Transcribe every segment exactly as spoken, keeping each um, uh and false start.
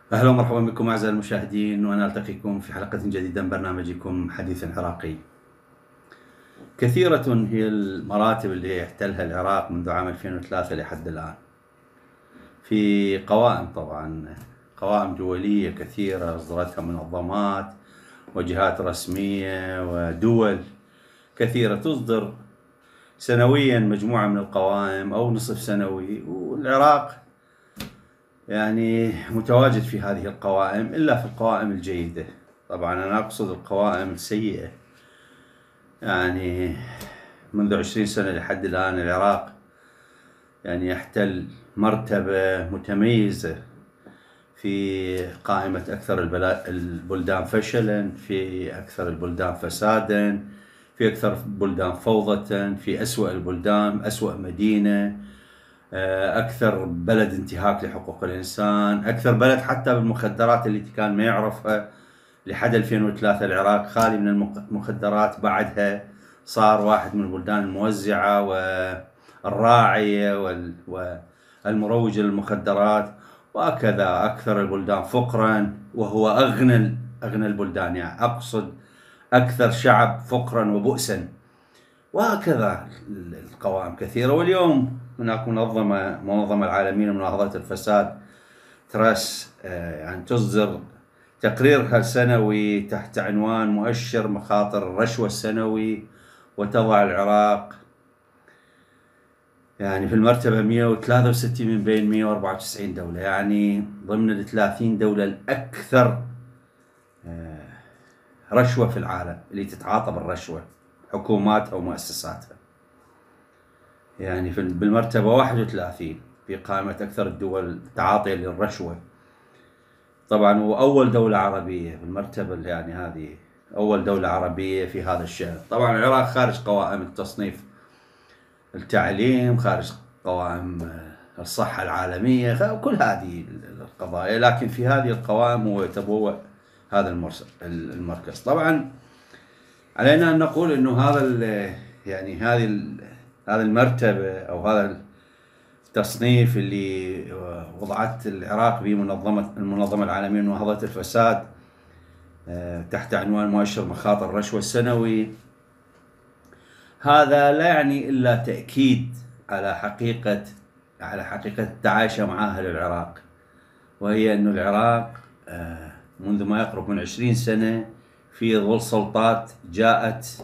أهلا ومرحبا بكم أعزائي المشاهدين، وأنا ألتقيكم في حلقة جديدة من برنامجكم حديث عراقي. كثيرة هي المراتب اللي يحتلها العراق منذ عام ألفين وثلاثة لحد الآن، في قوائم طبعا قوائم دولية كثيرة أصدرتها منظمات وجهات رسمية ودول كثيرة تصدر سنويا مجموعة من القوائم أو نصف سنوي، والعراق يعني متواجد في هذه القوائم إلا في القوائم الجيدة. طبعا أنا أقصد القوائم السيئة. يعني منذ عشرين سنة لحد الآن العراق يعني يحتل مرتبة متميزة في قائمة أكثر البلدان فشلا، في أكثر البلدان فسادا، في أكثر البلدان فوضى، في أسوأ البلدان، أسوأ مدينة، أكثر بلد انتهاك لحقوق الإنسان، أكثر بلد حتى بالمخدرات اللي كان ما يعرفها. لحد ألفين وثلاثة العراق خالي من المخدرات، بعدها صار واحد من البلدان الموزعة والراعية والمروجة للمخدرات، وهكذا أكثر البلدان فقرا وهو أغنى أغنى البلدان، يعني أقصد أكثر شعب فقرا وبؤسا، وهكذا القوائم كثيرة. واليوم هناك منظمة منظمة العالمية لمناهضة الفساد تراس يعني تصدر تقريرها السنوي تحت عنوان مؤشر مخاطر الرشوة السنوي، وتضع العراق يعني في المرتبة مئة وثلاثة وستين من بين مئة وأربعة وتسعين دولة، يعني ضمن الثلاثين دولة الأكثر رشوة في العالم اللي تتعاطى بالرشوة، حكوماتها ومؤسساتها. يعني في بالمرتبة واحد وثلاثين في قائمة أكثر الدول تعاطيا للرشوة. طبعا وأول دولة عربية بالمرتبة، يعني هذه أول دولة عربية في هذا الشأن. طبعا العراق خارج قوائم التصنيف التعليم، خارج قوائم الصحة العالمية، كل هذه القضايا، لكن في هذه القوائم هو يتبوأ هذا المركز. طبعا علينا أن نقول أنه هذا يعني هذه هذه المرتبة أو هذا التصنيف اللي وضعت العراق به منظمة المنظمة العالمية لمناهضة الفساد تحت عنوان مؤشر مخاطر الرشوة السنوي، هذا لا يعني إلا تأكيد على حقيقة على حقيقة التعايش مع أهل العراق، وهي أن العراق منذ ما يقرب من عشرين سنة في ظل سلطات جاءت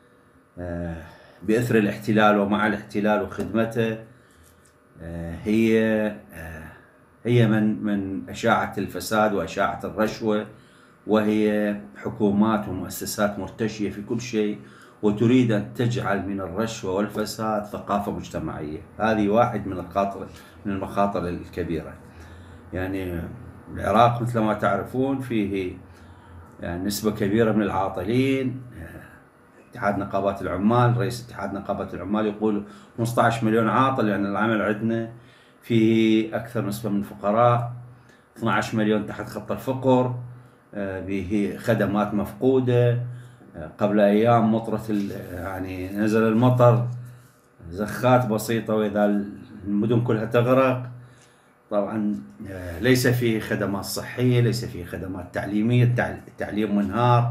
بإثر الاحتلال ومع الاحتلال وخدمته، هي هي من من أشاعت الفساد وأشاعت الرشوة، وهي حكومات ومؤسسات مرتشية في كل شيء، وتريد أن تجعل من الرشوة والفساد ثقافة مجتمعية. هذه واحد من المخاطر من المخاطر الكبيرة. يعني العراق مثل ما تعرفون فيه يعني نسبة كبيرة من العاطلين. اتحاد نقابات العمال، رئيس اتحاد نقابات العمال يقول خمسة عشر مليون عاطل، يعني العمل عندنا فيه أكثر نسبة من الفقراء، اثني عشر مليون تحت خط الفقر، به خدمات مفقودة. قبل أيام مطرة يعني نزل المطر، زخات بسيطة وإذا المدن كلها تغرق. طبعا ليس فيه خدمات صحية، ليس فيه خدمات تعليمية، التعليم منهار،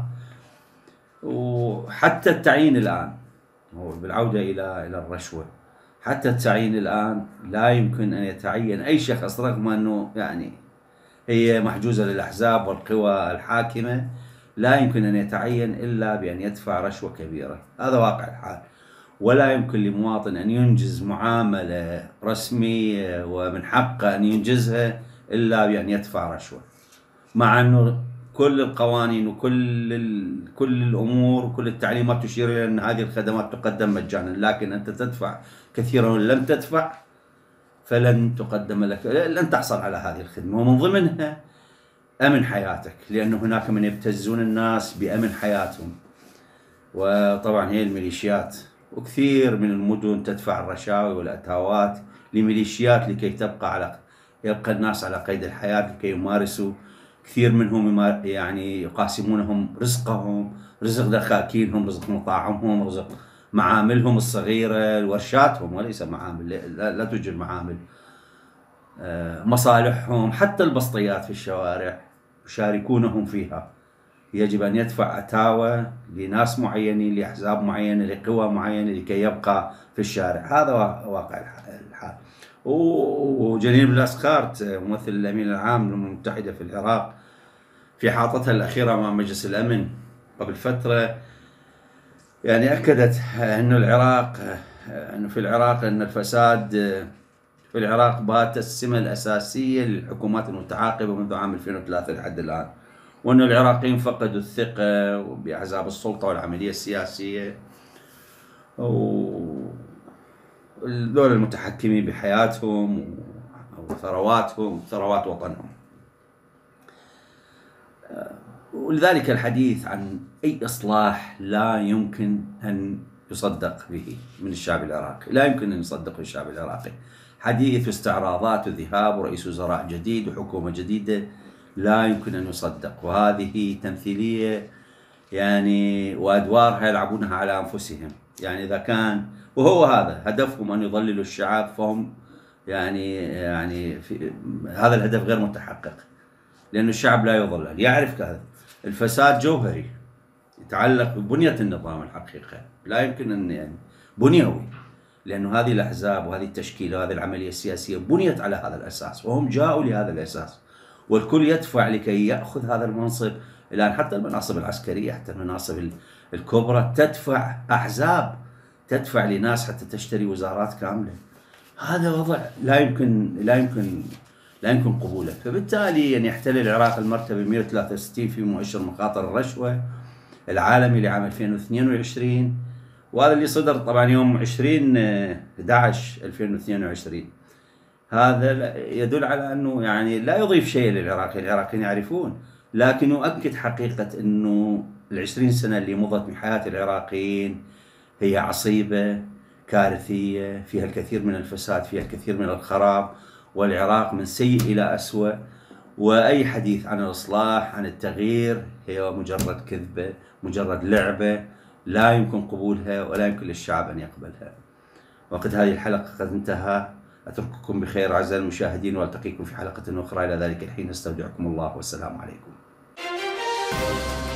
وحتى التعيين الآن هو بالعودة إلى إلى الرشوة. حتى التعيين الآن لا يمكن أن يتعين أي شخص، رغم أنه يعني هي محجوزة للأحزاب والقوى الحاكمة، لا يمكن أن يتعين إلا بأن يدفع رشوة كبيرة. هذا واقع الحال. ولا يمكن لمواطن أن ينجز معاملة رسمية ومن حقه أن ينجزها إلا بأن يدفع رشوة، مع أنه كل القوانين وكل ال... كل الأمور وكل التعليمات تشير إلى أن هذه الخدمات تقدم مجانا، لكن أنت تدفع كثيرا ولن تدفع فلن تقدم لك، لن تحصل على هذه الخدمة. ومن ضمنها أمن حياتك، لأن هناك من يبتزون الناس بأمن حياتهم، وطبعا هي الميليشيات. وكثير من المدن تدفع الرشاوي والأتاوات لميليشيات لكي تبقى على يبقى الناس على قيد الحياة، لكي يمارسوا. كثير منهم يعني يقاسمونهم رزقهم، رزق دخاكينهم، رزق مطاعمهم، رزق معاملهم الصغيرة، ورشاتهم، وليس معامل، لا, لا توجد معامل. مصالحهم، حتى البسطيات في الشوارع يشاركونهم فيها. يجب أن يدفع عتاوة لناس معينين، لأحزاب معينة، لقوى معينة، لكي يبقى في الشارع. هذا واقع الحال. وجنين بلاسكارت ممثل الأمين العام للأمم المتحدة في العراق في حاطتها الأخيرة أمام مجلس الأمن قبل فترة يعني أكدت أنه العراق أنه في العراق أن الفساد في العراق بات السمة الأساسية للحكومات المتعاقبة منذ عام ألفين وثلاثة لحد الآن، وأن العراقيين فقدوا الثقة بأحزاب السلطة والعملية السياسية ودول المتحكمين بحياتهم وثرواتهم وثروات وطنهم. ولذلك الحديث عن أي إصلاح لا يمكن أن يصدق به من الشعب العراقي، لا يمكن أن يصدقه الشعب العراقي. حديث استعراضات وذهاب ورئيس وزراء جديد وحكومة جديدة لا يمكن أن يصدق، وهذه تمثيلية يعني وأدوارها يلعبونها على أنفسهم. يعني إذا كان وهو هذا هدفهم أن يضللوا الشعب، فهم يعني يعني في هذا الهدف غير متحقق، لأن الشعب لا يضلل، يعرف هذا. الفساد جوهري يتعلق ببنية النظام الحقيقة، لا يمكن أن يعني بنيوي، لأنه هذه الأحزاب وهذه التشكيلة وهذه العملية السياسية بنيت على هذا الأساس، وهم جاءوا لهذا الأساس، والكل يدفع لكي يأخذ هذا المنصب. الآن حتى المناصب العسكرية، حتى المناصب الكبرى تدفع أحزاب، تدفع لناس حتى تشتري وزارات كاملة. هذا وضع لا يمكن لا يمكن لا يمكن قبوله. فبالتالي يعني يحتل العراق المرتبة مئة وثلاثة وستين في مؤشر مخاطر الرشوة العالمي لعام ألفين واثنين وعشرين، وهذا اللي صدر طبعا يوم عشرين أحد عشر ألفين واثنين وعشرين. هذا يدل على أنه يعني لا يضيف شيء للعراق، العراقيين يعرفون، لكن يؤكد حقيقة أنه العشرين سنة اللي مضت من حياة العراقيين هي عصيبة كارثية، فيها الكثير من الفساد، فيها الكثير من الخراب، والعراق من سيء إلى أسوأ. وأي حديث عن الإصلاح عن التغيير هي مجرد كذبة، مجرد لعبة لا يمكن قبولها ولا يمكن للشعب أن يقبلها. وقد هذه الحلقة قد انتهى. أترككم بخير أعزائي المشاهدين، والتقيكم في حلقة أخرى. إلى ذلك الحين استودعكم الله والسلام عليكم.